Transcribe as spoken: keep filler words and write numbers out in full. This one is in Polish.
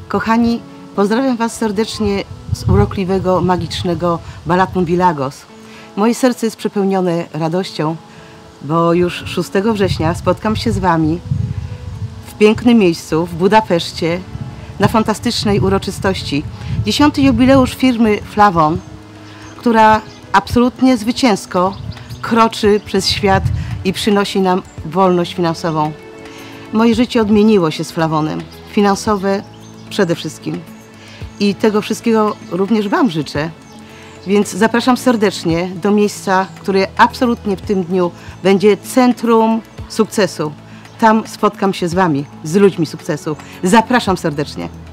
Kochani, pozdrawiam Was serdecznie z urokliwego, magicznego Balaton Villagos. Moje serce jest przepełnione radością, bo już szóstego września spotkam się z Wami w pięknym miejscu, w Budapeszcie, na fantastycznej uroczystości. Dziesiąty jubileusz firmy Flavon, która absolutnie zwycięsko kroczy przez świat i przynosi nam wolność finansową. Moje życie odmieniło się z Flavonem. Finansowe przede wszystkim. I tego wszystkiego również Wam życzę. Więc zapraszam serdecznie do miejsca, które absolutnie w tym dniu będzie centrum sukcesu. Tam spotkam się z Wami, z ludźmi sukcesu. Zapraszam serdecznie.